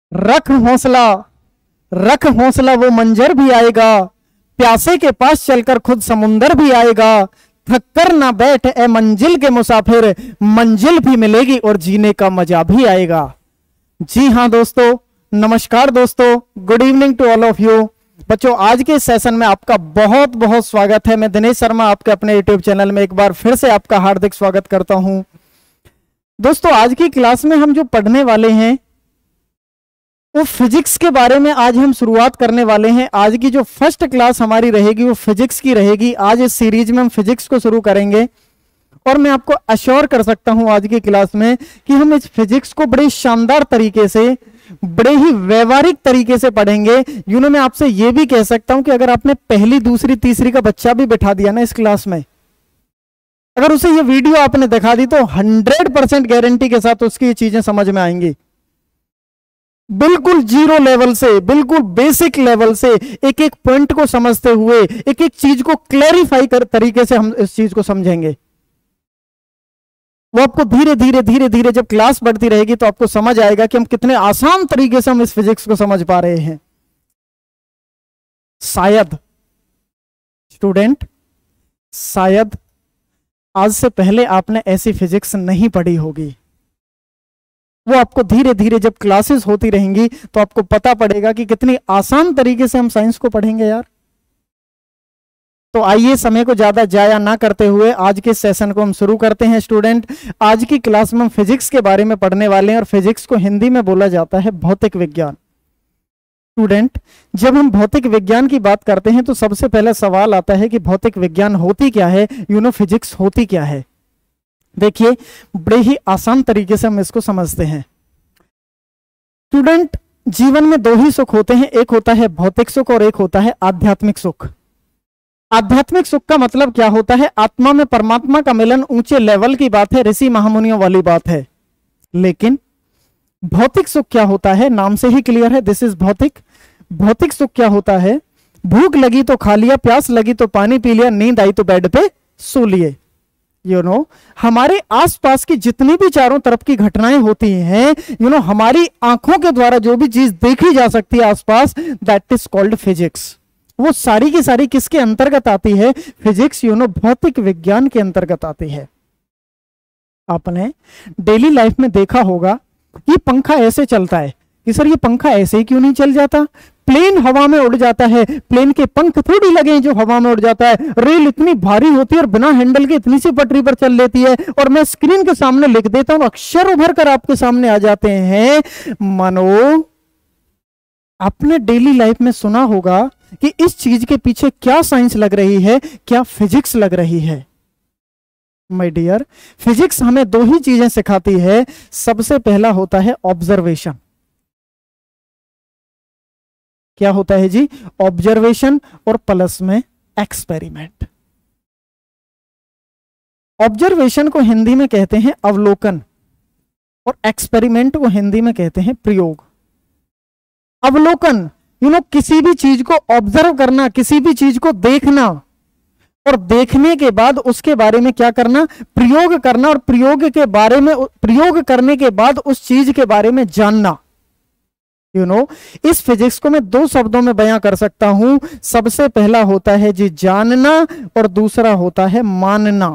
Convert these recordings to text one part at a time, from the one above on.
रख हौसला, रख हौसला, वो मंजर भी आएगा, प्यासे के पास चलकर खुद समुंदर भी आएगा। थक कर ना बैठ ए मंजिल के मुसाफिर, मंजिल भी मिलेगी और जीने का मजा भी आएगा। जी हां दोस्तों, नमस्कार दोस्तों, good evening to all of you. बच्चों, आज के सेशन में आपका बहुत बहुत स्वागत है। मैं दिनेश शर्मा आपके अपने यूट्यूब चैनल में एक बार फिर से आपका हार्दिक स्वागत करता हूं। दोस्तों, आज की क्लास में हम जो पढ़ने वाले हैं वो फिजिक्स के बारे में आज हम शुरुआत करने वाले हैं। आज की जो फर्स्ट क्लास हमारी रहेगी वो फिजिक्स की रहेगी। आज इस सीरीज में हम फिजिक्स को शुरू करेंगे और मैं आपको अश्योर कर सकता हूं आज की क्लास में कि हम इस फिजिक्स को बड़े शानदार तरीके से, बड़े ही व्यवहारिक तरीके से पढ़ेंगे। मैं आपसे यह भी कह सकता हूं कि अगर आपने पहली, दूसरी, तीसरी का बच्चा भी बिठा दिया ना इस क्लास में, अगर उसे ये वीडियो आपने दिखा दी तो 100% गारंटी के साथ उसकी ये चीजें समझ में आएंगी। बिल्कुल जीरो लेवल से, बिल्कुल बेसिक लेवल से, एक एक पॉइंट को समझते हुए, एक एक चीज को क्लैरिफाई कर तरीके से हम इस चीज को समझेंगे। वो आपको धीरे धीरे धीरे धीरे जब क्लास बढ़ती रहेगी तो आपको समझ आएगा कि हम कितने आसान तरीके से हम इस फिजिक्स को समझ पा रहे हैं। शायद स्टूडेंट, शायद आज से पहले आपने ऐसी फिजिक्स नहीं पढ़ी होगी। वो आपको धीरे धीरे जब क्लासेस होती रहेंगी तो आपको पता पड़ेगा कि कितनी आसान तरीके से हम साइंस को पढ़ेंगे यार। तो आइए, समय को ज्यादा जाया ना करते हुए आज के सेशन को हम शुरू करते हैं। स्टूडेंट, आज की क्लास में हम फिजिक्स के बारे में पढ़ने वाले हैं और फिजिक्स को हिंदी में बोला जाता है भौतिक विज्ञान। स्टूडेंट, जब हम भौतिक विज्ञान की बात करते हैं तो सबसे पहला सवाल आता है कि भौतिक विज्ञान होती क्या है, फिजिक्स होती क्या है। देखिए, बड़े ही आसान तरीके से हम इसको समझते हैं। स्टूडेंट, जीवन में दो ही सुख होते हैं, एक होता है भौतिक सुख और एक होता है आध्यात्मिक सुख। आध्यात्मिक सुख का मतलब क्या होता है? आत्मा में परमात्मा का मिलन, ऊंचे लेवल की बात है, ऋषि महामुनियों वाली बात है। लेकिन भौतिक सुख क्या होता है? नाम से ही क्लियर है, दिस इज भौतिक। भौतिक सुख क्या होता है? भूख लगी तो खा लिया, प्यास लगी तो पानी पी लिया, नींद आई तो बेड पे सो लिए। हमारे आसपास की जितनी भी चारों तरफ की घटनाएं होती हैं, हमारी आंखों के द्वारा जो भी चीज देखी जा सकती है आसपास, दैट इज कॉल्ड फिजिक्स। वो सारी की सारी किसके अंतर्गत आती है? फिजिक्स, भौतिक विज्ञान के अंतर्गत आती है। आपने डेली लाइफ में देखा होगा कि पंखा ऐसे चलता है कि सर ये पंखा ऐसे ही क्यों नहीं चल जाता? प्लेन हवा में उड़ जाता है, प्लेन के पंख थोड़ी लगे हैं जो हवा में उड़ जाता है। रेल इतनी भारी होती है और बिना हैंडल के इतनी सी पटरी पर चल लेती है और मैं स्क्रीन के सामने लिख देता हूं, अक्षर उभर कर आपके सामने आ जाते हैं। मानो आपने डेली लाइफ में सुना होगा कि इस चीज के पीछे क्या साइंस लग रही है, क्या फिजिक्स लग रही है। माय डियर, फिजिक्स हमें दो ही चीजें सिखाती है। सबसे पहला होता है ऑब्जर्वेशन। क्या होता है जी? ऑब्जर्वेशन और प्लस में एक्सपेरिमेंट। ऑब्जर्वेशन को हिंदी में कहते हैं अवलोकन और एक्सपेरिमेंट को हिंदी में कहते हैं प्रयोग। अवलोकन, किसी भी चीज को ऑब्जर्व करना, किसी भी चीज को देखना और देखने के बाद उसके बारे में क्या करना? प्रयोग करना, और प्रयोग करने के बाद उस चीज के बारे में जानना। इस फिजिक्स को मैं दो शब्दों में बयां कर सकता हूं। सबसे पहला होता है जी जानना और दूसरा होता है मानना।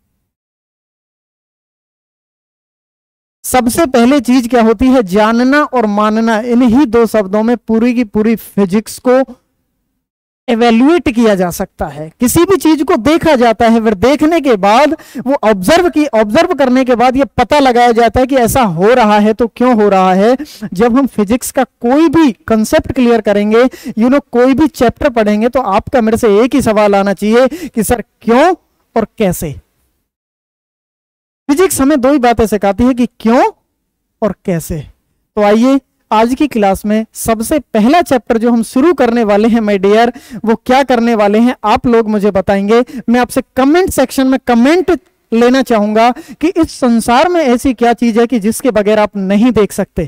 सबसे पहले चीज क्या होती है? जानना और मानना। इन्हीं दो शब्दों में पूरी की पूरी फिजिक्स को एवेल्युएट किया जा सकता है। किसी भी चीज को देखा जाता है, फिर देखने के बाद वो ऑब्जर्व करने के बाद ये पता लगाया जाता है कि ऐसा हो रहा है तो क्यों हो रहा है। जब हम फिजिक्स का कोई भी कंसेप्ट क्लियर करेंगे, कोई भी चैप्टर पढ़ेंगे, तो आपका मेरे से एक ही सवाल आना चाहिए कि सर क्यों और कैसे। फिजिक्स हमें दो ही बातें सिखाती है कि क्यों और कैसे। तो आइए, आज की क्लास में सबसे पहला चैप्टर जो हम शुरू करने वाले हैं माय डियर, वो क्या करने वाले हैं आप लोग मुझे बताएंगे। मैं आपसे कमेंट सेक्शन में कमेंट लेना चाहूंगा कि इस संसार में ऐसी क्या चीज है कि जिसके बगैर आप नहीं देख सकते।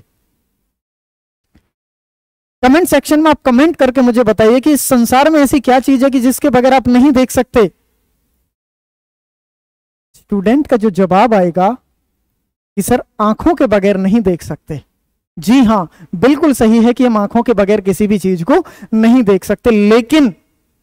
कमेंट सेक्शन में आप कमेंट करके मुझे बताइए कि इस संसार में ऐसी क्या चीज है कि जिसके बगैर आप नहीं देख सकते। स्टूडेंट का जो जवाब आएगा कि सर आंखों के बगैर नहीं देख सकते, जी हाँ, बिल्कुल सही है कि हम आंखों के बगैर किसी भी चीज को नहीं देख सकते, लेकिन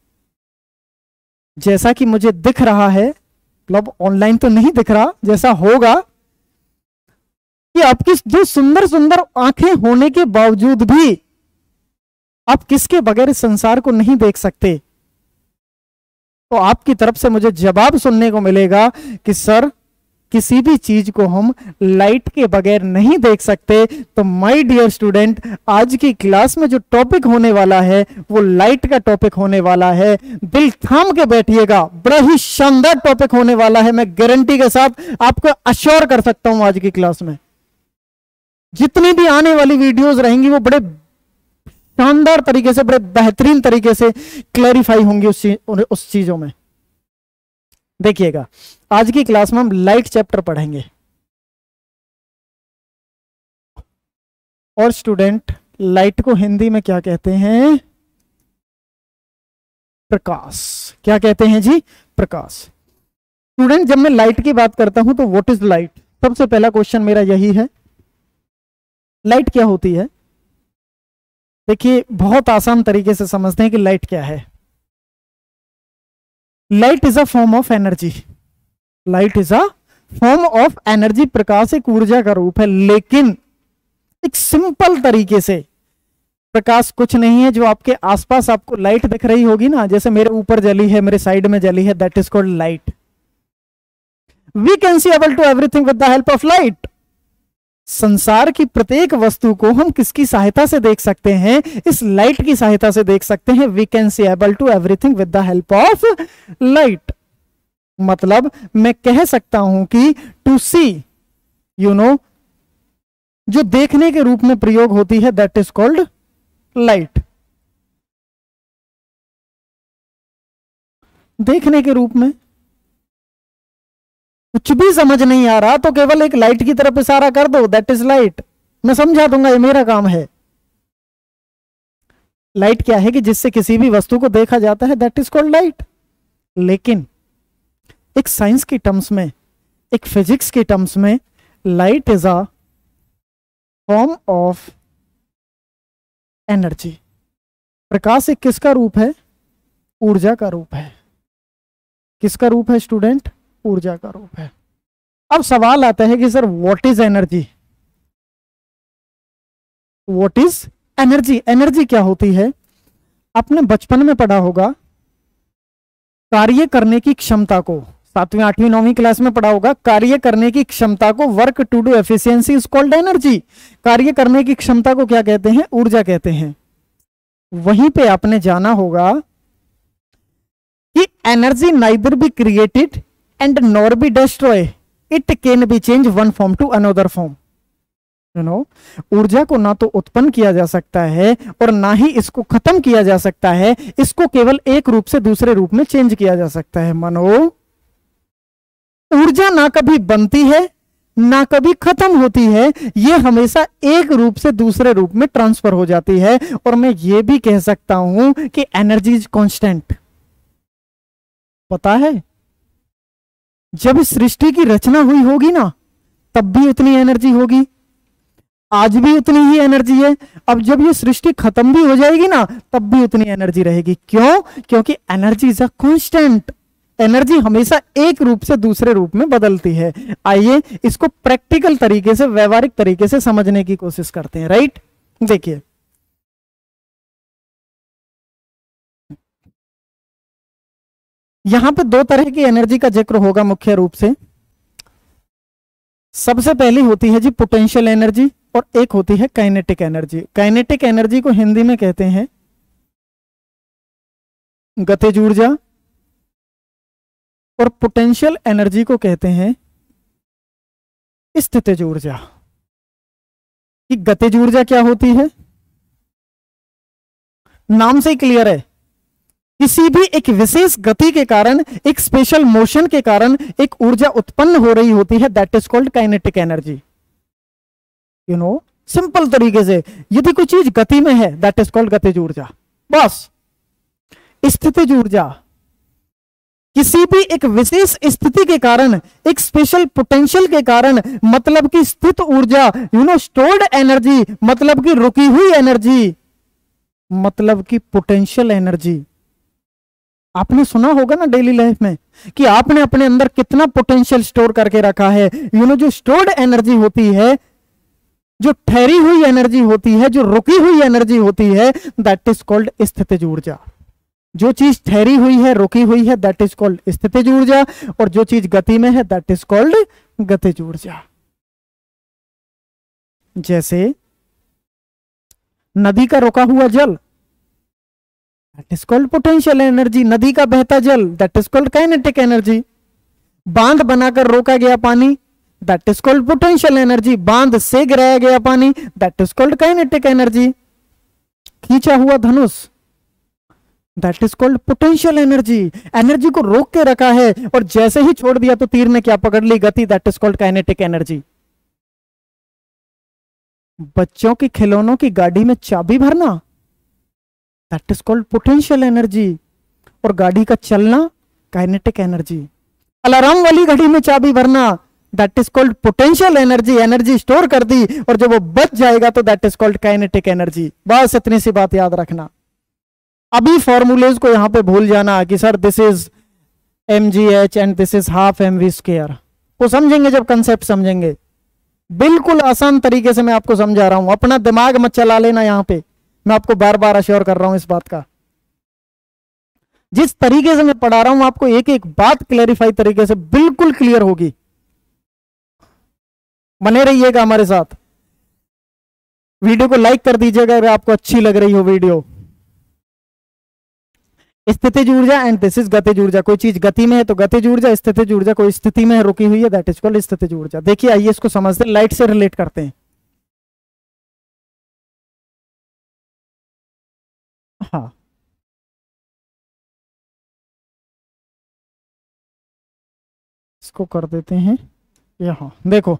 जैसा कि मुझे दिख रहा है, मतलब ऑनलाइन तो नहीं दिख रहा, जैसा होगा कि आपकी जो सुंदर सुंदर आंखें होने के बावजूद भी आप किसके बगैर इस संसार को नहीं देख सकते, तो आपकी तरफ से मुझे जवाब सुनने को मिलेगा कि सर किसी भी चीज को हम लाइट के बगैर नहीं देख सकते। तो माय डियर स्टूडेंट, आज की क्लास में जो टॉपिक होने वाला है वो लाइट का टॉपिक होने वाला है। दिल थाम के बैठिएगा, बड़ा ही शानदार टॉपिक होने वाला है, मैं गारंटी के साथ आपको अश्योर कर सकता हूं। आज की क्लास में जितनी भी आने वाली वीडियोस रहेंगी वो बड़े शानदार तरीके से, बड़े बेहतरीन तरीके से क्लैरिफाई होंगी उस चीजों में। देखिएगा, आज की क्लास में हम लाइट चैप्टर पढ़ेंगे। और स्टूडेंट, लाइट को हिंदी में क्या कहते हैं? प्रकाश। क्या कहते हैं जी? प्रकाश। स्टूडेंट, जब मैं लाइट की बात करता हूं तो व्हाट इज लाइट, सबसे पहला क्वेश्चन मेरा यही है, लाइट क्या होती है? देखिए, बहुत आसान तरीके से समझते हैं कि लाइट क्या है। Light is a form of energy. Light is a form of energy. प्रकाश एक ऊर्जा का रूप है, लेकिन एक सिंपल तरीके से प्रकाश कुछ नहीं है। जो आपके आसपास आपको लाइट दिख रही होगी ना, जैसे मेरे ऊपर जली है, मेरे साइड में जली है, that is called light. We can see able to everything with the help of light. संसार की प्रत्येक वस्तु को हम किसकी सहायता से देख सकते हैं? इस लाइट की सहायता से देख सकते हैं। We can see able to everything with the help of light. मतलब मैं कह सकता हूं कि टू सी, यू नो, जो देखने के रूप में प्रयोग होती है, दैट इज कॉल्ड लाइट। देखने के रूप में कुछ भी समझ नहीं आ रहा तो केवल एक लाइट की तरफ इशारा कर दो, दैट इज लाइट। मैं समझा दूंगा, ये मेरा काम है। लाइट क्या है कि जिससे किसी भी वस्तु को देखा जाता है, दैट इज कॉल्ड लाइट। लेकिन एक साइंस की टर्म्स में, एक फिजिक्स की टर्म्स में, light is a form of energy. प्रकाश एक किसका रूप है? ऊर्जा का रूप है। किसका रूप है स्टूडेंट? ऊर्जा का रूप है। अब सवाल आता है कि sir what is energy? What is energy? Energy क्या होती है? आपने बचपन में पढ़ा होगा, कार्य करने की क्षमता को, 7वीं 8वीं 9वीं क्लास में पढ़ा होगा, कार्य करने की क्षमता को, work to do efficiency is called energy. कार्य करने की क्षमता को क्या कहते हैं? ऊर्जा कहते हैं। वहीं पे आपने जाना होगा कि energy neither be created and nor be destroy, it can be change one form to another form. You know, ऊर्जा को ना तो उत्पन्न किया जा सकता है और ना ही इसको खत्म किया जा सकता है। इसको केवल एक रूप से दूसरे रूप में चेंज किया जा सकता है। मानो ऊर्जा ना कभी बनती है ना कभी खत्म होती है, ये हमेशा एक रूप से दूसरे रूप में ट्रांसफर हो जाती है। और मैं ये भी कह सकता हूं कि एनर्जी इज कांस्टेंट। पता है, जब सृष्टि की रचना हुई होगी ना, तब भी उतनी एनर्जी होगी, आज भी उतनी ही एनर्जी है। अब जब ये सृष्टि खत्म भी हो जाएगी ना, तब भी उतनी एनर्जी रहेगी। क्यों? क्योंकि energy is a constant. Energy हमेशा एक रूप से दूसरे रूप में बदलती है। आइए इसको प्रैक्टिकल तरीके से, व्यवहारिक तरीके से समझने की कोशिश करते हैं। राइट, देखिए, यहां पे दो तरह की एनर्जी का जिक्र होगा मुख्य रूप से। सबसे पहली होती है जी पोटेंशियल एनर्जी और एक होती है काइनेटिक एनर्जी। काइनेटिक एनर्जी को हिंदी में कहते हैं गतिज ऊर्जा और पोटेंशियल एनर्जी को कहते हैं स्थितिज ऊर्जा। कि गतिज ऊर्जा क्या होती है? नाम से ही क्लियर है, किसी भी एक विशेष गति के कारण, एक स्पेशल मोशन के कारण एक ऊर्जा उत्पन्न हो रही होती है, that is called kinetic energy. You know, simple तरीके से यदि कोई चीज गति में है, दैट इज कॉल्ड गतिज ऊर्जा। बस स्थितिज ऊर्जा किसी भी एक विशेष स्थिति के कारण, एक स्पेशल पोटेंशियल के कारण, मतलब कि स्थित ऊर्जा, स्टोर्ड एनर्जी, मतलब कि रुकी हुई एनर्जी, मतलब कि पोटेंशियल एनर्जी। आपने सुना होगा ना डेली लाइफ में कि आपने अपने अंदर कितना पोटेंशियल स्टोर करके रखा है। जो स्टोर्ड एनर्जी होती है, जो ठहरी हुई एनर्जी होती है, जो रुकी हुई एनर्जी होती है, दैट इज कॉल्ड स्थितिज ऊर्जा। जो चीज ठहरी हुई है, रुकी हुई है, दैट इज कॉल्ड स्थितिज ऊर्जा, और जो चीज गति में है, दैट इज कॉल्ड गतिज ऊर्जा। जैसे नदी का रुका हुआ जल, that is called potential energy. नदी का बहता जल, that is called kinetic energy. बांध बनाकर रोका गया पानी, that is called potential energy. बांध से गिराया गया पानी, that is called kinetic energy. खींचा हुआ धनुष, that is called potential energy. Energy को रोक के रखा है और जैसे ही छोड़ दिया तो तीर ने क्या पकड़ ली, गति, that is called kinetic energy. बच्चों के खिलौनों की गाड़ी में चाबी भरना, that is called potential energy, और गाड़ी का चलना काइनेटिक एनर्जी। अलार्म वाली घड़ी में चाबी भरना, that is called potential energy. Energy store कर दी और जब वो बच जाएगा तो that is called kinetic energy. बस इतनी सी बात याद रखना। अभी फॉर्मूलेज को यहां पे भूल जाना कि sir this is mgh and this is half mv square. वो समझेंगे जब कंसेप्ट समझेंगे। बिल्कुल आसान तरीके से मैं आपको समझा रहा हूं, अपना दिमाग मत चला लेना। यहां पे मैं आपको बार बार अश्योर कर रहा हूं इस बात का। जिस तरीके से मैं पढ़ा रहा हूं आपको एक एक बात क्लैरिफाई तरीके से बिल्कुल क्लियर होगी। बने रहिएगा हमारे साथ। वीडियो को लाइक कर दीजिएगा अगर आपको अच्छी लग रही हो वीडियो। स्थितिज ऊर्जा एंड दिस इज गतिज ऊर्जा। कोई चीज गति में है तो गतिज ऊर्जा, स्थितिज ऊर्जा कोई स्थिति में है, रुकी हुई है, दैट इज कॉल्ड स्थितिज ऊर्जा। देखिए आइए इसको समझते हैं, लाइट से रिलेट करते हैं। हाँ, इसको कर देते हैं यहां। देखो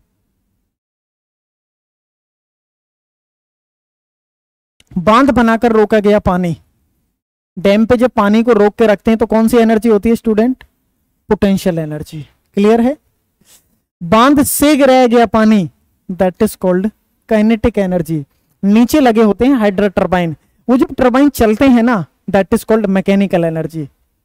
बांध बनाकर रोका गया पानी। डैम पे जब पानी को रोक के रखते हैं तो कौन सी एनर्जी होती है स्टूडेंट? Potential energy. क्लियर है? बांध से गिराया गया पानी, that is called kinetic energy. नीचे लगे होते हैं हाइड्रो टर्बाइन, वो जब टर्बाइन चलते हैं ना, that is called mechanical energy.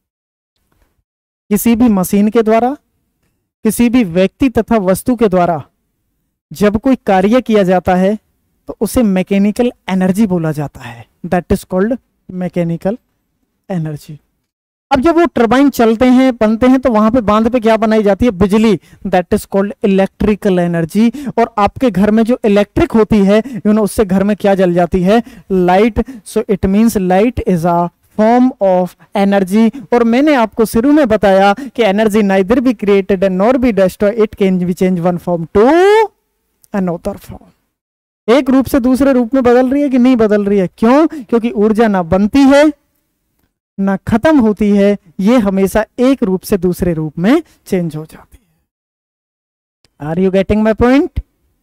किसी भी मशीन के द्वारा, किसी भी व्यक्ति तथा वस्तु के द्वारा जब कोई कार्य किया जाता है तो उसे मैकेनिकल एनर्जी बोला जाता है, that is called mechanical energy. अब जब वो टरबाइन चलते हैं, बनते हैं, तो वहां पे बांध पे क्या बनाई जाती है? बिजली, that is called electrical energy. और आपके घर में जो इलेक्ट्रिक होती है उससे घर में क्या जल जाती है? Light. So it means light is a form of energy. और मैंने आपको शुरू में बताया कि energy neither be created and nor be destroyed, it can be change one form to another form. एक रूप से दूसरे रूप में बदल रही है कि नहीं बदल रही है? क्यों? क्योंकि ऊर्जा ना बनती है ना खत्म होती है, ये हमेशा एक रूप से दूसरे रूप में चेंज हो जाती है। Are you getting my point?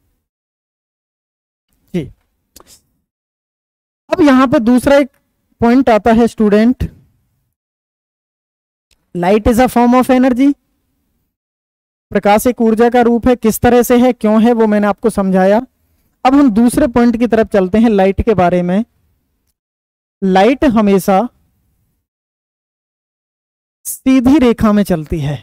जी। अब यहां पे दूसरा एक पॉइंट आता है student, light is a form of energy. प्रकाश एक ऊर्जा का रूप है। किस तरह से है, क्यों है, वो मैंने आपको समझाया। अब हम दूसरे पॉइंट की तरफ चलते हैं, लाइट के बारे में। लाइट हमेशा सीधी रेखा में चलती है।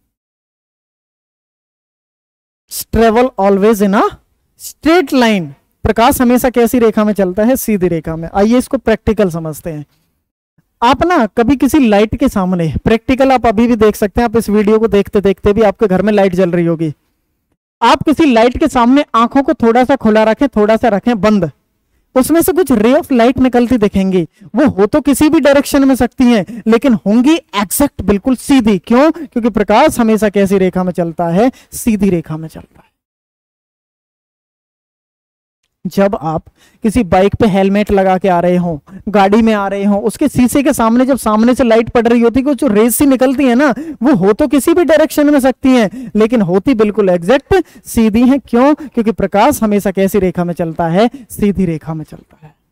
Travel always in a straight line. प्रकाश हमेशा कैसी रेखा में चलता है? सीधी रेखा में। आइए इसको प्रैक्टिकल समझते हैं। आप ना कभी किसी लाइट के सामने, प्रैक्टिकल आप अभी भी देख सकते हैं, आप इस वीडियो को देखते देखते भी आपके घर में लाइट जल रही होगी। आप किसी लाइट के सामने आंखों को थोड़ा सा खुला रखें, थोड़ा सा रखें बंद, उसमें से कुछ रे ऑफ लाइट निकलती दिखेंगी। वो हो तो किसी भी डायरेक्शन में सकती हैं, लेकिन होंगी एग्जैक्ट बिल्कुल सीधी। क्यों? क्योंकि प्रकाश हमेशा कैसी रेखा में चलता है? सीधी रेखा में चलता है। जब आप किसी बाइक पे हेलमेट लगा के आ रहे हो, गाड़ी में आ रहे हो, उसके शीशे के सामने जब सामने से लाइट पड़ रही होती है, जो रेज सी निकलती है ना, वो हो तो किसी भी डायरेक्शन में सकती हैं, लेकिन होती बिल्कुल एग्जैक्ट सीधी है। क्यों? क्योंकि प्रकाश हमेशा कैसी रेखा में चलता है? सीधी रेखा में चलता है।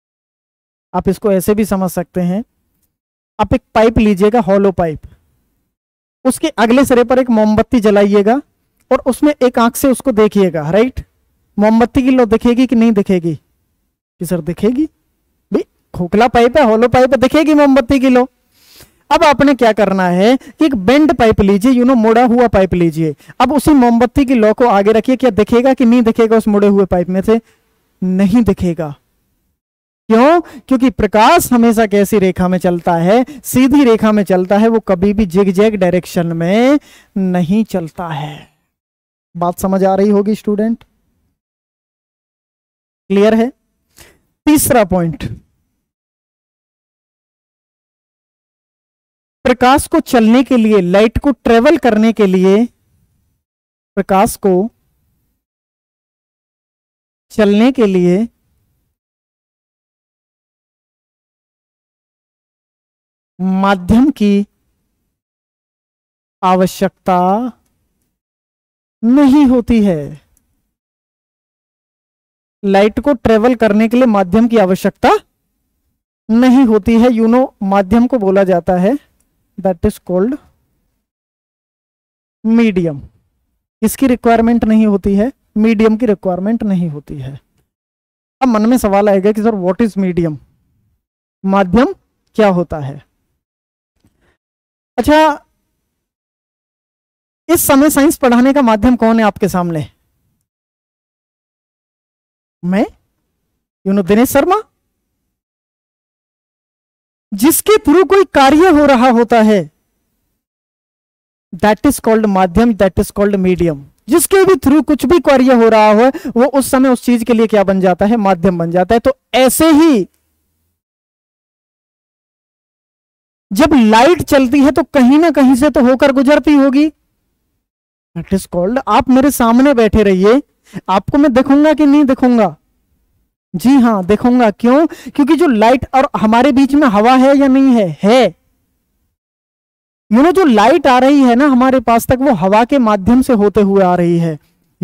आप इसको ऐसे भी समझ सकते हैं, आप एक पाइप लीजिएगा, हॉलो पाइप, उसके अगले सिरे पर एक मोमबत्ती जलाइएगा और उसमें एक आंख से उसको देखिएगा, राइट। मोमबत्ती की लो दिखेगी कि नहीं दिखेगी? कि सर दिखेगी, भाई खोखला पाइप है, होलो पाइप है, दिखेगी मोमबत्ती की लो। अब आपने क्या करना है कि एक बेंड पाइप लीजिए, मोड़ा हुआ पाइप लीजिए। अब उसी मोमबत्ती की लौ को आगे रखिए, क्या दिखेगा कि नहीं दिखेगा? उस मुड़े हुए पाइप में से नहीं दिखेगा। क्यों? क्योंकि प्रकाश हमेशा कैसी रेखा में चलता है? सीधी रेखा में चलता है, वो कभी भी जिगजैग डायरेक्शन में नहीं चलता है। बात समझ आ रही होगी स्टूडेंट? क्लियर है? तीसरा पॉइंट, प्रकाश को चलने के लिए, लाइट को ट्रेवल करने के लिए, प्रकाश को चलने के लिए माध्यम की आवश्यकता नहीं होती है। लाइट को ट्रेवल करने के लिए माध्यम की आवश्यकता नहीं होती है। माध्यम को बोला जाता है, दैट इज कॉल्ड मीडियम। इसकी रिक्वायरमेंट नहीं होती है, मीडियम की रिक्वायरमेंट नहीं होती है। अब मन में सवाल आएगा कि सर व्हाट इज मीडियम? माध्यम क्या होता है? अच्छा, इस समय साइंस पढ़ाने का माध्यम कौन है आपके सामने? मैं, दिनेश शर्मा। जिसके थ्रू कोई कार्य हो रहा होता है, दैट इज कॉल्ड माध्यम, दैट इज कॉल्ड मीडियम। जिसके भी थ्रू कुछ भी कार्य हो रहा हो, वो उस समय उस चीज के लिए क्या बन जाता है? माध्यम बन जाता है। तो ऐसे ही जब लाइट चलती है तो कहीं ना कहीं से तो होकर गुजरती होगी, दैट इज कॉल्ड। आप मेरे सामने बैठे रहिए, आपको मैं दिखूंगा कि नहीं दिखूंगा? जी हां दिखूंगा। क्यों? क्योंकि जो लाइट और हमारे बीच में हवा है या नहीं है? है। जो लाइट आ रही है ना हमारे पास तक, वो हवा के माध्यम से होते हुए आ रही है।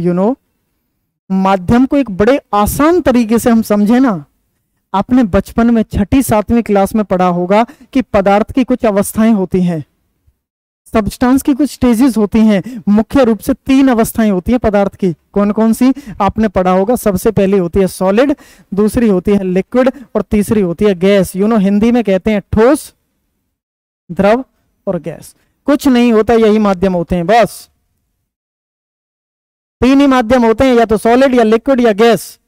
माध्यम को एक बड़े आसान तरीके से हम समझे ना, आपने बचपन में 6ठी 7वीं क्लास में पढ़ा होगा कि पदार्थ की कुछ अवस्थाएं होती हैं, सब्सटेंस की कुछ स्टेजेस होती हैं। मुख्य रूप से 3 अवस्थाएं होती हैं पदार्थ की। कौन कौन सी? आपने पढ़ा होगा। सबसे पहली होती है सॉलिड, दूसरी होती है लिक्विड और तीसरी होती है गैस। हिंदी में कहते हैं ठोस, द्रव और गैस। कुछ नहीं होता, यही माध्यम होते हैं, बस 3 ही माध्यम होते हैं, या तो सॉलिड या लिक्विड या गैस।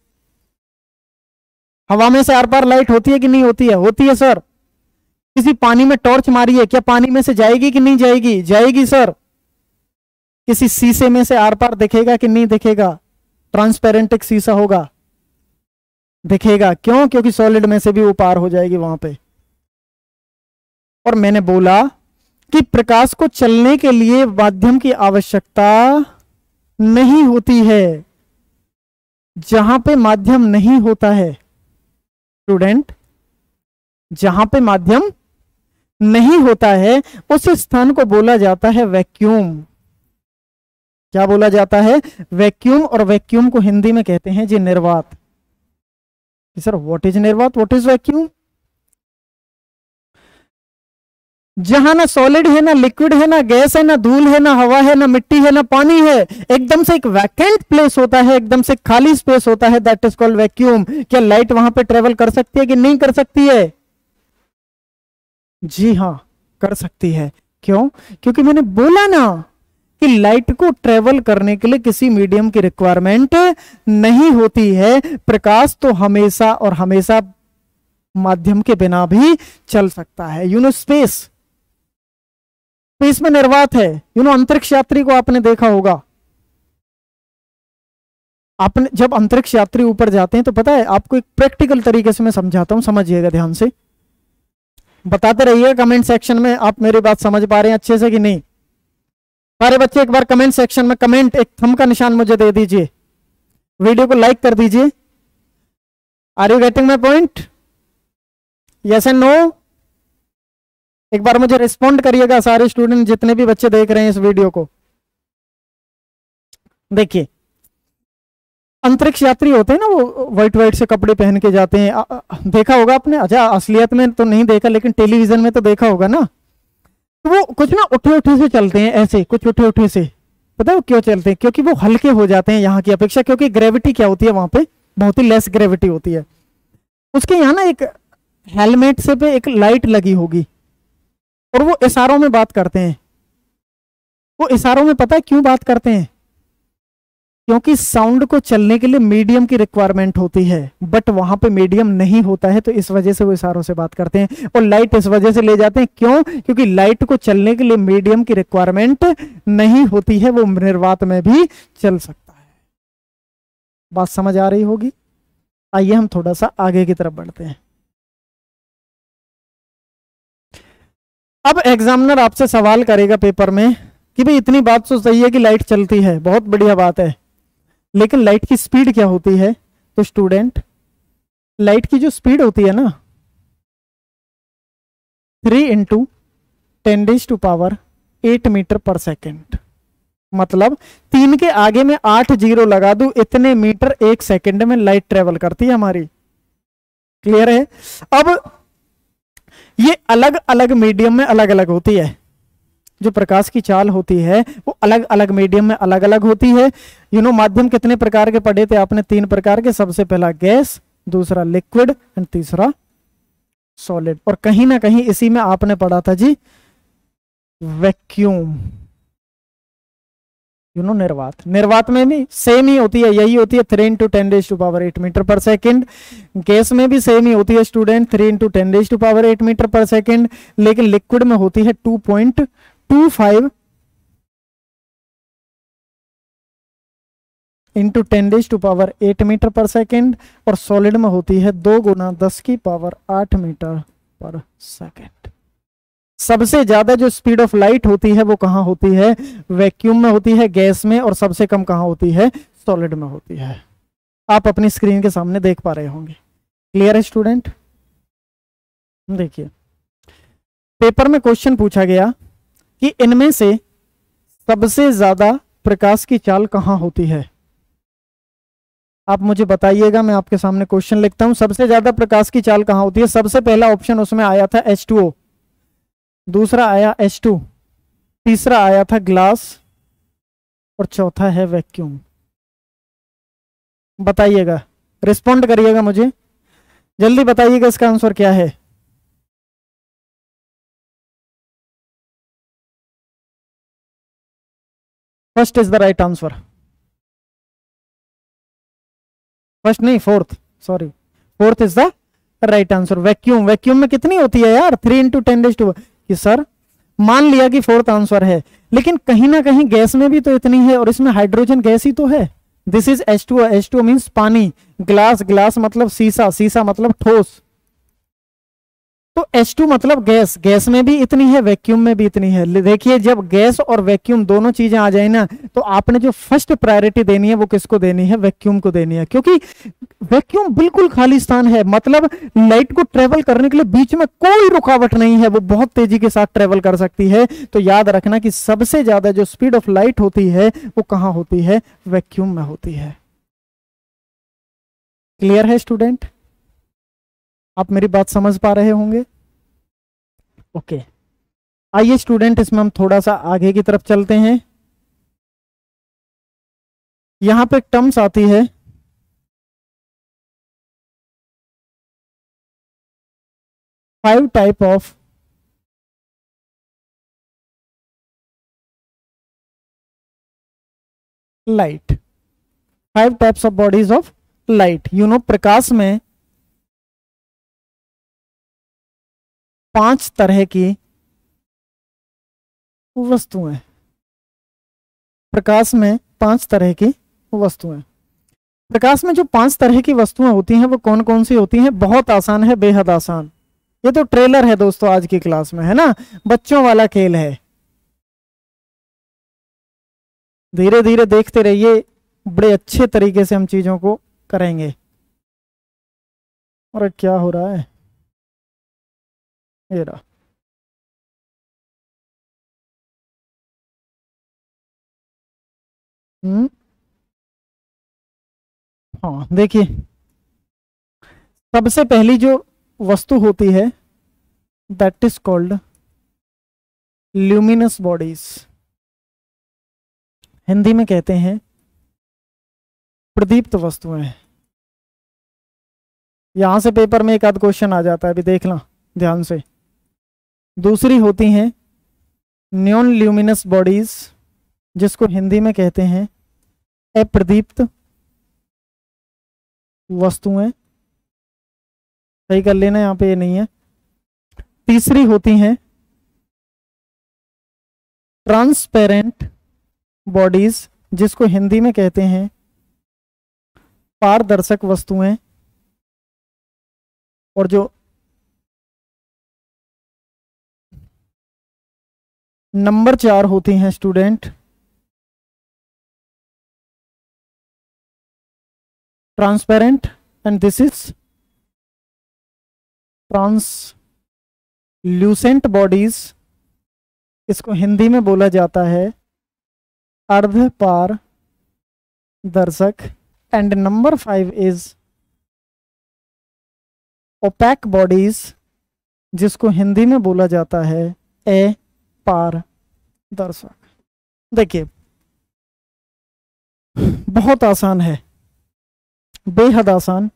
हवा में से आर पार लाइट होती है कि नहीं होती है? होती है सर। किसी पानी में टॉर्च मारिए, क्या पानी में से जाएगी कि नहीं जाएगी? जाएगी सर। किसी शीशे में से आर पार दिखेगा कि नहीं दिखेगा? ट्रांसपेरेंट एक शीशा होगा, दिखेगा। क्यों? क्योंकि सॉलिड में से भी वो पार हो जाएगी वहां पे। और मैंने बोला कि प्रकाश को चलने के लिए माध्यम की आवश्यकता नहीं होती है। जहां पे माध्यम नहीं होता है स्टूडेंट, जहां पे माध्यम नहीं होता है, उस स्थान को बोला जाता है वैक्यूम। क्या बोला जाता है? वैक्यूम। और वैक्यूम को हिंदी में कहते हैं जी निर्वात। सर व्हाट इज निर्वात? What is vacuum? जहां ना सॉलिड है, ना लिक्विड है, ना गैस है, ना धूल है, ना हवा है, ना मिट्टी है, ना पानी है, एकदम से एक वैकेंट प्लेस होता है, एकदम से खाली स्पेस होता है, दैट इज कॉल्ड वैक्यूम। क्या लाइट वहां पे ट्रेवल कर सकती है कि नहीं कर सकती है? जी हां कर सकती है। क्यों? क्योंकि मैंने बोला ना कि लाइट को ट्रेवल करने के लिए किसी मीडियम की रिक्वायरमेंट नहीं होती है। प्रकाश तो हमेशा और हमेशा माध्यम के बिना भी चल सकता है। स्पेस में निर्वात है। अंतरिक्ष यात्री को आपने देखा होगा। आपने जब अंतरिक्ष यात्री ऊपर जाते हैं तो पता है आपको, एक प्रैक्टिकल तरीके से मैं समझाता हूं, समझिएगा ध्यान से, बताते रहिए कमेंट सेक्शन में आप मेरी बात समझ पा रहे हैं अच्छे से कि नहीं। सारे बच्चे एक बार कमेंट सेक्शन में कमेंट, एक थंब का निशान मुझे दे दीजिए, वीडियो को लाइक कर दीजिए। Are you getting my point? Yes and no? एक बार मुझे रिस्पॉन्ड करिएगा सारे स्टूडेंट, जितने भी बच्चे देख रहे हैं इस वीडियो को। देखिए अंतरिक्ष यात्री होते हैं ना, वो व्हाइट व्हाइट से कपड़े पहन के जाते हैं। देखा होगा आपने? अच्छा असलियत में तो नहीं देखा, लेकिन टेलीविजन में तो देखा होगा ना। तो वो कुछ ना उठे उठे से चलते हैं, ऐसे कुछ उठे उठे से। पता है क्यों चलते हैं? क्योंकि वो हल्के हो जाते हैं यहाँ की अपेक्षा, क्योंकि ग्रेविटी क्या होती है वहां पे, बहुत ही लेस ग्रेविटी होती है। उसके यहाँ ना एक हेलमेट से पे एक लाइट लगी होगी, और वो इशारों में बात करते हैं। वो इशारों में पता है क्यों बात करते हैं? क्योंकि साउंड को चलने के लिए मीडियम की रिक्वायरमेंट होती है, बट वहां पे मीडियम नहीं होता है, तो इस वजह से वो इशारों से बात करते हैं। और लाइट इस वजह से ले जाते हैं, क्यों? क्योंकि लाइट को चलने के लिए मीडियम की रिक्वायरमेंट नहीं होती है, वो निर्वात में भी चल सकता है। बात समझ आ रही होगी? आइए हम थोड़ा सा आगे की तरफ बढ़ते हैं। अब एग्जामिनर आपसे सवाल करेगा पेपर में कि भाई इतनी बात तो सही है कि लाइट चलती है, बहुत बढ़िया बात है, लेकिन लाइट की स्पीड क्या होती है? तो स्टूडेंट, लाइट की जो स्पीड होती है ना, 3 × 10⁻8 मीटर पर सेकेंड। मतलब 3 के आगे में 8 जीरो लगा दूं, इतने मीटर 1 सेकेंड में लाइट ट्रेवल करती है हमारी। क्लियर है? अब ये अलग अलग मीडियम में अलग अलग होती है। जो प्रकाश की चाल होती है वो अलग अलग मीडियम में अलग अलग होती है। माध्यम कितने प्रकार के पढ़े थे आपने? 3 प्रकार के। सबसे पहला गैस, दूसरा लिक्विड एंड तीसरा सॉलिड। और कहीं ना कहीं इसी में आपने पढ़ा था जी वैक्यूम, निर्वात। निर्वात में भी सेम ही होती है, यही होती है 3 × 10⁸ मीटर पर सेकेंड। गैस में भी सेम ही होती है स्टूडेंट, 3 × 10⁸ मीटर पर सेकेंड। लेकिन लिक्विड में होती है 2.25 × 10⁸ मीटर पर सेकेंड। और सॉलिड में होती है 2 × 10⁸ मीटर पर सेकेंड। सबसे ज्यादा जो स्पीड ऑफ लाइट होती है वो कहां होती है? वैक्यूम में होती है, गैस में, और सबसे कम कहां होती है? सॉलिड में होती है। आप अपनी स्क्रीन के सामने देख पा रहे होंगे। क्लियर है स्टूडेंट? देखिए, पेपर में क्वेश्चन पूछा गया कि इनमें से सबसे ज्यादा प्रकाश की चाल कहां होती है? आप मुझे बताइएगा, मैं आपके सामने क्वेश्चन लिखता हूं। सबसे ज्यादा प्रकाश की चाल कहां होती है? सबसे पहला ऑप्शन उसमें आया था H2O, दूसरा आया H2, तीसरा आया था ग्लास, और चौथा है वैक्यूम। बताइएगा, रिस्पॉन्ड करिएगा मुझे, जल्दी बताइएगा इसका आंसर क्या है। First is the right answer. First नहीं, fourth, sorry, fourth is the right answer. Vacuum. Vacuum में कितनी होती है यार? 3 × 10⁻। कि सर मान लिया कि फोर्थ आंसर है, लेकिन कहीं ना कहीं गैस में भी तो इतनी है, और इसमें हाइड्रोजन गैस ही तो है। This is H2O। H2O means पानी। ग्लास, ग्लास मतलब शीशा, शीशा मतलब ठोस। तो H2 मतलब गैस, गैस में भी इतनी है, वैक्यूम में भी इतनी है। देखिए, जब गैस और वैक्यूम दोनों चीजें आ जाए ना, तो आपने जो फर्स्ट प्रायोरिटी देनी है वो किसको देनी है? वैक्यूम को देनी है। क्योंकि वैक्यूम बिल्कुल खाली स्थान है, मतलब लाइट को ट्रेवल करने के लिए बीच में कोई रुकावट नहीं है, वो बहुत तेजी के साथ ट्रेवल कर सकती है। तो याद रखना कि सबसे ज्यादा जो स्पीड ऑफ लाइट होती है वो कहां होती है? वैक्यूम में होती है। क्लियर है स्टूडेंट? आप मेरी बात समझ पा रहे होंगे? ओके, आइए स्टूडेंट, इसमें हम थोड़ा सा आगे की तरफ चलते हैं। यहां पे एक टर्म्स आती है, five type of light. 5 types of bodies of light. प्रकाश में 5 तरह की वस्तुएं। प्रकाश में 5 तरह की वस्तुएं। प्रकाश में जो 5 तरह की वस्तुएं होती हैं वो कौन कौन सी होती हैं? बहुत आसान है, बेहद आसान। ये तो ट्रेलर है दोस्तों आज की क्लास में, है ना, बच्चों वाला खेल है। धीरे धीरे देखते रहिए, बड़े अच्छे तरीके से हम चीजों को करेंगे। और क्या हो रहा है? ये रहा। हाँ, देखिए, सबसे पहली जो वस्तु होती है that is called luminous bodies, Hindi में कहते हैं प्रदीप्त वस्तुएं। यहां से पेपर में एक आध क्वेश्चन आ जाता है, अभी देखना ध्यान से। दूसरी होती हैं नॉन ल्यूमिनस बॉडीज, जिसको हिंदी में कहते हैं अप्रदीप्त वस्तुएं। सही कर लेना, यहां पे ये नहीं है। तीसरी होती हैं ट्रांसपेरेंट बॉडीज, जिसको हिंदी में कहते हैं पारदर्शक वस्तुएं। और जो नंबर 4 होती हैं student transparent, and this is translucent bodies, इसको हिंदी में बोला जाता है अर्धपारदर्शक। And number 5 is opaque bodies, जिसको हिंदी में बोला जाता है अपारदर्शक। देखिए बहुत आसान है, बेहद आसान।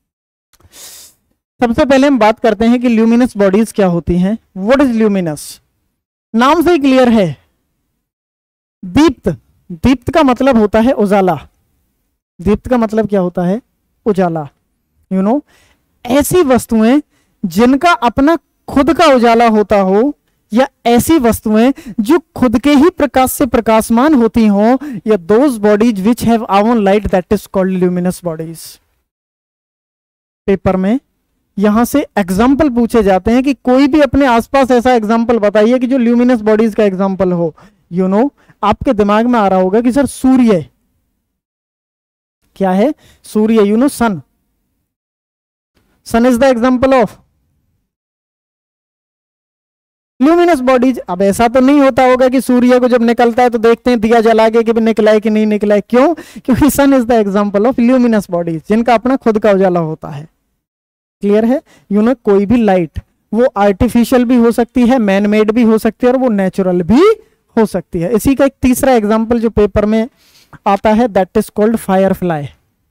सबसे पहले हम बात करते हैं कि ल्यूमिनस बॉडीज क्या होती हैं। What is luminous? नाम से ही क्लियर है, दीप्त। दीप्त का मतलब होता है उजाला। दीप्त का मतलब क्या होता है? उजाला। यू नो, ऐसी वस्तुएं जिनका अपना खुद का उजाला होता हो, या ऐसी वस्तुएं जो खुद के ही प्रकाश से प्रकाशमान होती हो, या those bodies which have own light, that is called luminous bodies. Paper में यहां से एग्जाम्पल पूछे जाते हैं कि कोई भी अपने आसपास ऐसा एग्जाम्पल बताइए कि जो ल्यूमिनस बॉडीज का एग्जाम्पल हो। यू नो, आपके दिमाग में आ रहा होगा कि सर सूर्य क्या है? सूर्य, you know, sun. Sun is the example of luminous bodies. अब ऐसा तो नहीं होता होगा कि सूर्य को जब निकलता है तो देखते हैं दिया जला के कि निकला है कि नहीं निकला है। क्यों? क्योंकि sun is the example of luminous bodies, जिनका अपना खुद का उजाला होता है। क्लियर है? यू नो, कोई भी लाइट वो आर्टिफिशियल भी हो सकती है, मैन मेड भी हो सकती है, और वो नेचुरल भी हो सकती है। इसी का एक तीसरा एग्जाम्पल जो पेपर में आता है, that is called firefly.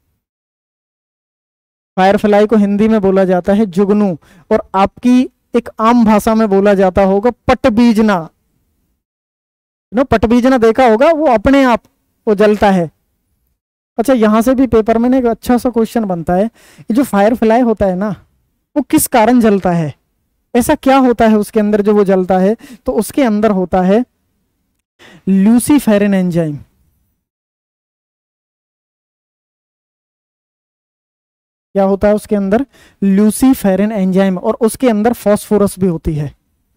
Firefly को हिंदी में बोला जाता है जुगनू, और आपकी एक आम भाषा में बोला जाता होगा पटबीजना। नो, पटबीजना देखा होगा, वो अपने आप वो जलता है। अच्छा, यहां से भी पेपर में एक अच्छा सा क्वेश्चन बनता है, जो फायर फ्लाई होता है ना, वो किस कारण जलता है? ऐसा क्या होता है उसके अंदर जो वो जलता है? तो उसके अंदर होता है ल्यूसीफेरिन एंजाइम। क्या होता है उसके अंदर? Luciferin enzyme. और उसके अंदर फास्फोरस भी होती है।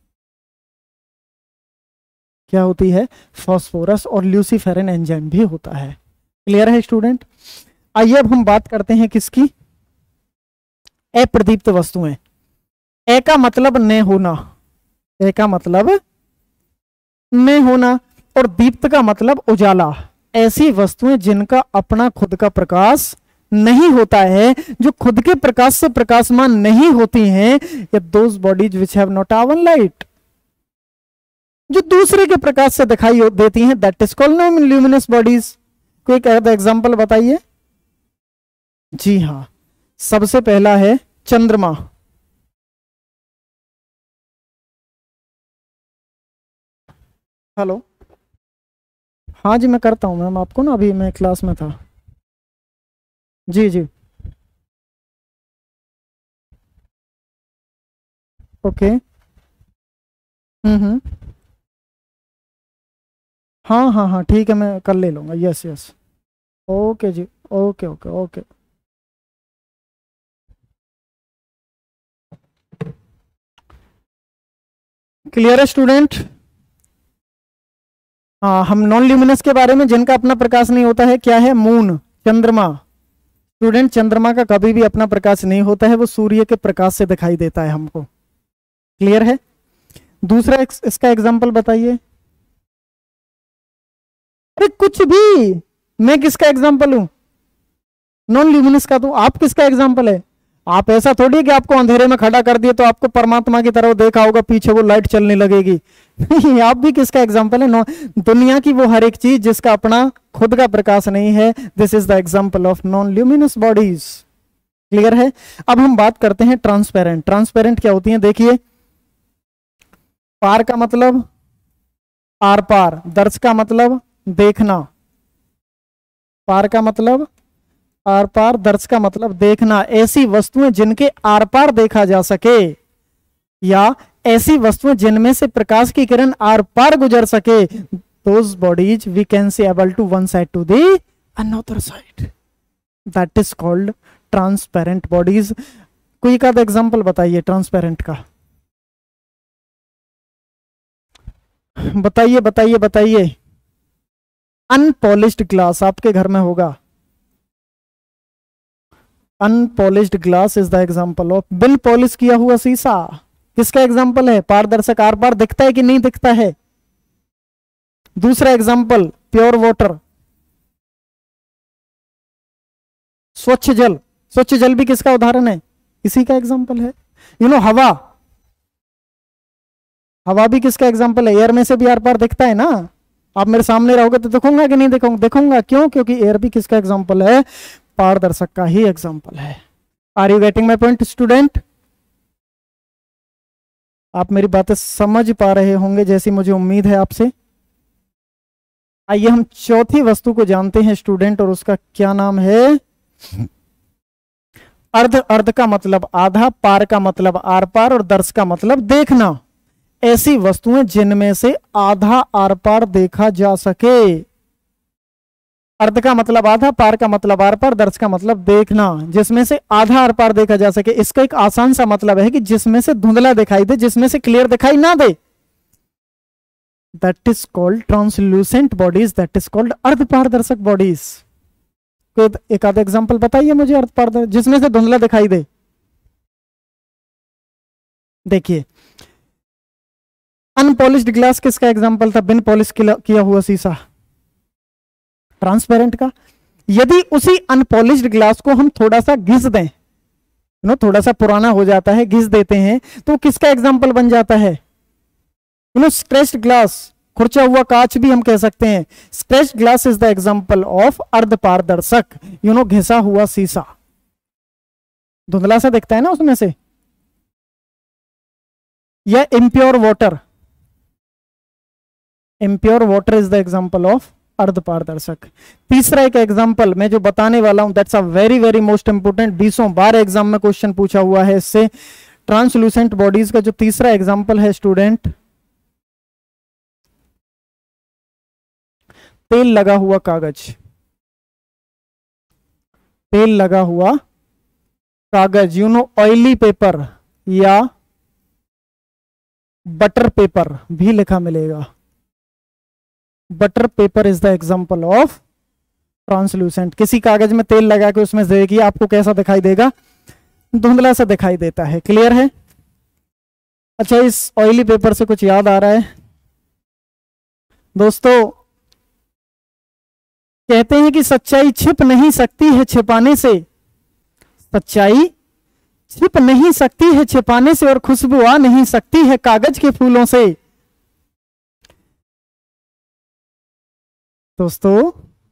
क्या होती है? फास्फोरस और ल्यूसीफेरिन एंजाइम भी होता है। क्लियर है स्टूडेंट? आइए अब हम बात करते हैं किसकी? अप्रदीप्त वस्तुएं। ए का मतलब न होना, ए का मतलब न होना, और दीप्त का मतलब उजाला। ऐसी वस्तुएं जिनका अपना खुद का प्रकाश नहीं होता है, जो खुद के प्रकाश से प्रकाशमान नहीं होती हैं, या those bodies which have not own light, जो दूसरे के प्रकाश से दिखाई देती हैं, that is called non luminous bodies. कोई एग्जांपल बताइए। जी हां, सबसे पहला है चंद्रमा। हेलो, हाँ जी मैं करता हूं मैम आपको ना, अभी मैं क्लास में था। जी जी, ओके। हम्म, हाँ हाँ हाँ ठीक है, मैं कल ले लूँगा। यस यस, ओके जी, ओके ओके ओके। क्लियर है स्टूडेंट? हाँ, हम नॉन ल्यूमिनस के बारे में, जिनका अपना प्रकाश नहीं होता है, क्या है? मून, चंद्रमा। स्टूडेंट, चंद्रमा का कभी भी अपना प्रकाश नहीं होता है, वो सूर्य के प्रकाश से दिखाई देता है हमको। क्लियर है? दूसरा इसका एग्जांपल बताइए। अरे कुछ भी, मैं किसका एग्जांपल हूं? नॉन ल्यूमिनस का। तो आप किसका एग्जांपल है? आप ऐसा थोड़ी है कि आपको अंधेरे में खड़ा कर दिए तो आपको परमात्मा की तरफ देखा होगा, पीछे वो लाइट चलने लगेगी। नहीं, आप भी किसका एग्जाम्पल है? दुनिया की वो हर एक चीज जिसका अपना खुद का प्रकाश नहीं है, this is the example of non luminous bodies. Clear है? अब हम बात करते हैं ट्रांसपेरेंट। ट्रांसपेरेंट क्या होती है? देखिए, पार का मतलब आर पार, दर्श का मतलब देखना। पार का मतलब आर पार, दर्श का मतलब देखना। ऐसी वस्तुएं जिनके आर पार देखा जा सके, या ऐसी वस्तुएं जिनमें से प्रकाश की किरण आर पार गुजर सके, those bodies we can see able to one side to the another side, that is called transparent bodies। कोई का एग्जांपल बताइए ट्रांसपेरेंट का, बताइए बताइए बताइए। अनपॉलिश्ड ग्लास आपके घर में होगा, unpolished glass is the example of. बिन पॉलिश किया हुआ शीशा किसका एग्जांपल है? पारदर्शक, आर पार दिखता है कि नहीं दिखता है? दूसरा एग्जांपल, प्योर वाटर, स्वच्छ जल। स्वच्छ जल भी किसका उदाहरण है? इसी का एग्जांपल है। यू नो हवा, हवा भी किसका एग्जांपल है? एयर में से भी आर पार दिखता है ना। आप मेरे सामने रहोगे तो देखूंगा कि नहीं देखूंगा? देखूंगा। क्यों? क्योंकि एयर भी किसका एग्जांपल है? पारदर्शक का ही एग्जांपल है। Are you getting my point student? आप मेरी बातें समझ पा रहे होंगे जैसी मुझे उम्मीद है आपसे। आइए हम चौथी वस्तु को जानते हैं स्टूडेंट, और उसका क्या नाम है? अर्ध। अर्ध का मतलब आधा, पार का मतलब आर पार, और दर्श का मतलब देखना। ऐसी वस्तुएं जिनमें से आधा आर पार देखा जा सके। अर्ध का मतलब आधा, पार का मतलब आर पार, दर्श का मतलब देखना। जिसमें से आधा आर पार देखा जा सके, इसका एक आसान सा मतलब है कि जिसमें से धुंधला दिखाई दे, जिसमें से क्लियर दिखाई ना दे, that is called translucent bodies, that is called अर्ध पारदर्शक बॉडीज। एक आधा एग्जांपल बताइए मुझे अर्ध पारदर्शक जिसमें से धुंधला दिखाई दे। देखिए, अनपॉलिश्ड ग्लास किसका एग्जांपल था? बिन पॉलिश किया हुआ शीशा, ट्रांसपेरेंट का। यदि उसी अनपॉलिश्ड ग्लास को हम थोड़ा सा घिस दें, थोड़ा सा पुराना हो जाता है, घिस देते हैं, तो किसका एग्जांपल बन जाता है? स्ट्रेच्ड ग्लास, खुरचा हुआ कांच भी हम कह सकते हैं। Stretched glass is the example of अर्ध पारदर्शक, घिसा हुआ शीशा। धुंधला सा दिखता है ना उसमें से। या impure water, impure water is the example of अर्ध पारदर्शक। तीसरा एक एग्जांपल मैं जो बताने वाला हूं, that's a very very most important, 20 बार एग्जाम में क्वेश्चन पूछा हुआ है इससे। ट्रांसलूसेंट बॉडीज का जो तीसरा एग्जांपल है स्टूडेंट, तेल लगा हुआ कागज। तेल लगा हुआ कागज, ऑयली पेपर या बटर पेपर भी लिखा मिलेगा। Butter paper is the example of translucent. किसी कागज में तेल लगा के उसमें देखिए आपको कैसा दिखाई देगा? धुंधला सा दिखाई देता है। क्लियर है? अच्छा, इस ऑयली पेपर से कुछ याद आ रहा है दोस्तों? कहते हैं कि सच्चाई छिप नहीं सकती है छिपाने से, सच्चाई छिप नहीं सकती है छिपाने से, और खुशबू आ नहीं सकती है कागज के फूलों से। दोस्तों,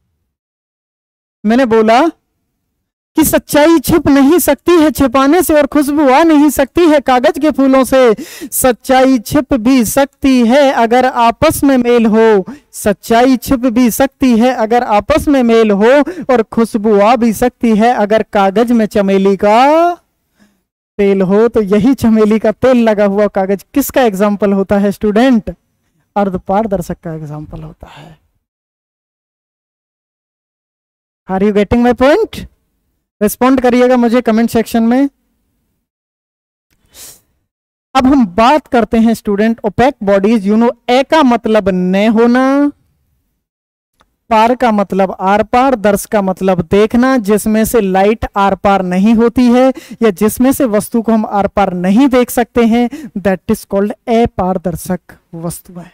मैंने बोला कि सच्चाई छिप नहीं सकती है छिपाने से, और खुशबू आ नहीं सकती है कागज के फूलों से। सच्चाई छिप भी सकती है अगर आपस में मेल हो, सच्चाई छिप भी सकती है अगर आपस में मेल हो, और खुशबू आ भी सकती है अगर कागज में चमेली का तेल हो। तो यही चमेली का तेल लगा हुआ कागज किसका एग्जाम्पल होता है स्टूडेंट? अर्ध पारदर्शक का एग्जाम्पल होता है। Are you getting my point? Respond करिएगा मुझे कमेंट सेक्शन में। अब हम बात करते हैं स्टूडेंट ओपेक बॉडीज। ए का मतलब न होना, पार का मतलब आर पार, दर्श का मतलब देखना, जिसमें से लाइट आर पार नहीं होती है या जिसमें से वस्तु को हम आर पार नहीं देख सकते हैं, दैट इज कॉल्ड अपारदर्शक वस्तुएं।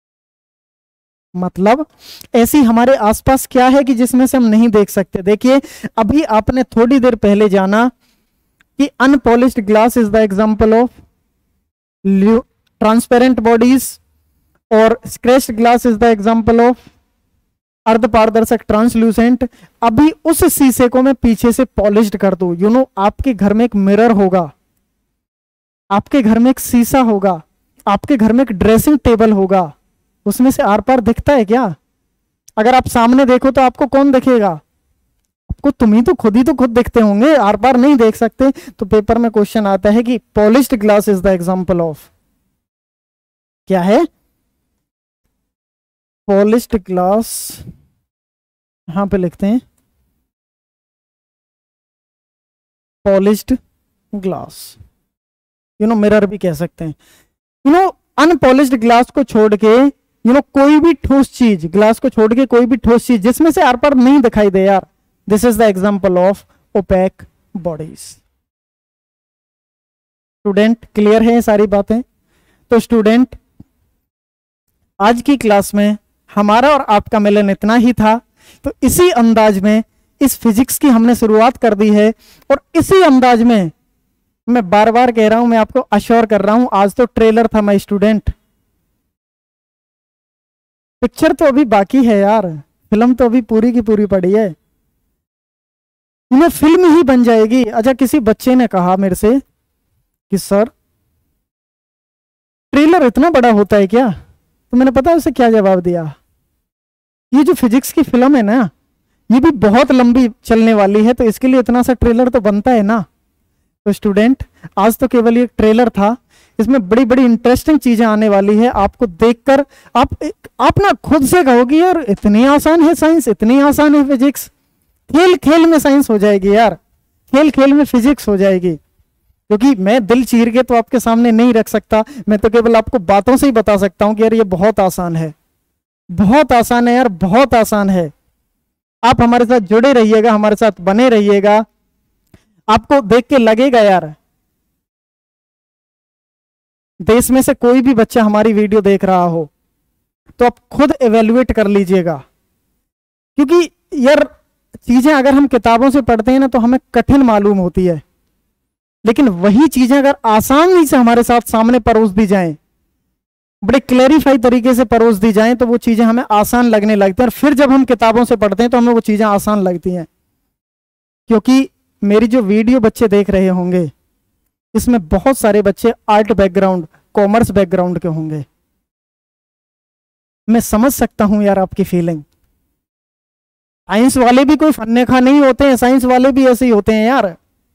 मतलब ऐसी हमारे आसपास क्या है कि जिसमें से हम नहीं देख सकते। देखिए, अभी आपने थोड़ी देर पहले जाना कि unpolished glass is the example of transparent bodies, और scratched glass is the example of अर्धपारदर्शक ट्रांसल्यूसेंट। अभी उस शीशे को मैं पीछे से पॉलिश्ड कर दूं, यू नो, आपके घर में एक मिरर होगा, आपके घर में एक शीशा होगा, आपके घर में एक ड्रेसिंग टेबल होगा, उसमें से आर पार दिखता है क्या? अगर आप सामने देखो तो आपको कौन दिखेगा? आपको तुम ही तो खुद दिखते होंगे, आर पार नहीं देख सकते। तो पेपर में क्वेश्चन आता है कि polished glass is the example of, क्या है? पॉलिश्ड ग्लास, यहां पे लिखते हैं polished glass, you know, mirror भी कह सकते हैं। यू नो, अनपॉलिश्ड ग्लास को छोड़ के, यू नो, कोई भी ठोस चीज, ग्लास को छोड़ के कोई भी ठोस चीज जिसमें से आर पार नहीं दिखाई दे यार, this is the example of opaque bodies. Student, clear है ये सारी बातें? तो स्टूडेंट, आज की क्लास में हमारा और आपका मिलन इतना ही था। तो इसी अंदाज में इस फिजिक्स की हमने शुरुआत कर दी है, और इसी अंदाज में मैं बार बार कह रहा हूं, मैं आपको अश्योर कर रहा हूं, आज तो ट्रेलर था माय स्टूडेंट, पिक्चर तो अभी बाकी है यार, फिल्म तो अभी पूरी की पूरी पड़ी है, इन्हें फिल्म ही बन जाएगी। अच्छा, किसी बच्चे ने कहा मेरे से कि सर ट्रेलर इतना बड़ा होता है क्या? तो मैंने पता है उसे क्या जवाब दिया, ये जो फिजिक्स की फिल्म है ना, ये भी बहुत लंबी चलने वाली है, तो इसके लिए इतना सा ट्रेलर तो बनता है ना। तो स्टूडेंट, आज तो केवल ये ट्रेलर था, इसमें बड़ी बड़ी इंटरेस्टिंग चीजें आने वाली है। आपको देखकर आप ना खुद से कहोगे यार इतनी आसान है साइंस, इतनी आसान है फिजिक्स, खेल खेल में साइंस हो जाएगी यार, खेल खेल में फिजिक्स हो जाएगी। क्योंकि मैं दिल चीर के तो आपके सामने नहीं रख सकता, मैं तो केवल आपको बातों से ही बता सकता हूं कि यार ये बहुत आसान है, बहुत आसान है यार, बहुत आसान है। आप हमारे साथ जुड़े रहिएगा, हमारे साथ बने रहिएगा, आपको देख के लगेगा यार, देश में से कोई भी बच्चा हमारी वीडियो देख रहा हो तो आप खुद एवेल्युएट कर लीजिएगा। क्योंकि यार चीजें अगर हम किताबों से पढ़ते हैं ना तो हमें कठिन मालूम होती है, लेकिन वही चीजें अगर आसानी से हमारे साथ सामने परोस दी जाएं, बड़े क्लैरिफाई तरीके से परोस दी जाएं, तो वो चीजें हमें आसान लगने लगती हैं, और फिर जब हम किताबों से पढ़ते हैं तो हमें वो चीजें आसान लगती हैं। क्योंकि मेरी जो वीडियो बच्चे देख रहे होंगे, इसमें बहुत सारे बच्चे आर्ट बैकग्राउंड, कॉमर्स बैकग्राउंड के होंगे। मैं समझ सकता हूं यार आपकी फीलिंग। साइंस वाले भी कोई फन्नेखा नहीं होते हैं, साइंस वाले भी ऐसे ही होते हैं यार।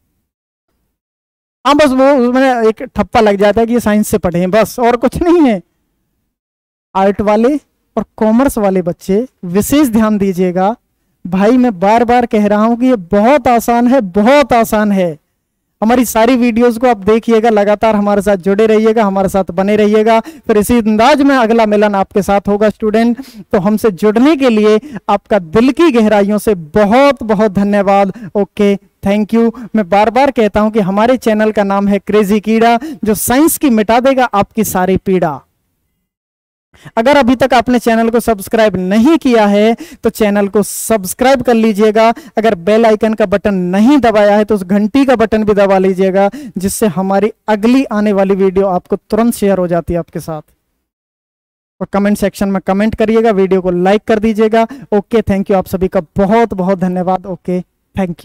हाँ, बस वो उसमें एक ठप्पा लग जाता है कि ये साइंस से पढ़े हैं, बस और कुछ नहीं है। आर्ट वाले और कॉमर्स वाले बच्चे विशेष ध्यान दीजिएगा। भाई मैं बार बार कह रहा हूं कि ये बहुत आसान है, बहुत आसान है। हमारी सारी वीडियोस को आप देखिएगा, लगातार हमारे साथ जुड़े रहिएगा, हमारे साथ बने रहिएगा, फिर इसी अंदाज में अगला मिलन आपके साथ होगा स्टूडेंट। तो हमसे जुड़ने के लिए आपका दिल की गहराइयों से बहुत बहुत धन्यवाद। Okay, thank you. मैं बार बार कहता हूं कि हमारे चैनल का नाम है क्रेजी कीड़ा, जो साइंस की मिटा देगा आपकी सारी पीड़ा। अगर अभी तक आपने चैनल को सब्सक्राइब नहीं किया है तो चैनल को सब्सक्राइब कर लीजिएगा। अगर बेल आइकन का बटन नहीं दबाया है तो उस घंटी का बटन भी दबा लीजिएगा, जिससे हमारी अगली आने वाली वीडियो आपको तुरंत शेयर हो जाती है आपके साथ। और कमेंट सेक्शन में कमेंट करिएगा, वीडियो को लाइक कर दीजिएगा। ओके, थैंक यू, आप सभी का बहुत बहुत धन्यवाद। Okay, thank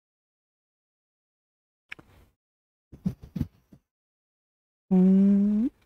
you.